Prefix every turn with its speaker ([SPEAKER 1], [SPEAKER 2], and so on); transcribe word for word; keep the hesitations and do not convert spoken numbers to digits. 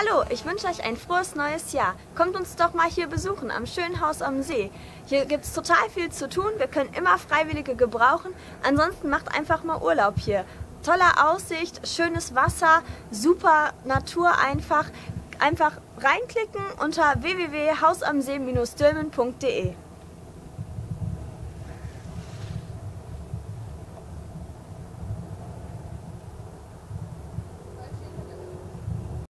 [SPEAKER 1] Hallo, ich wünsche euch ein frohes neues Jahr. Kommt uns doch mal hier besuchen am schönen Haus am See. Hier gibt es total viel zu tun, wir können immer Freiwillige gebrauchen. Ansonsten macht einfach mal Urlaub hier. Tolle Aussicht, schönes Wasser, super Natur einfach. Einfach reinklicken unter w w w punkt hausamsee Bindestrich dülmen punkt de.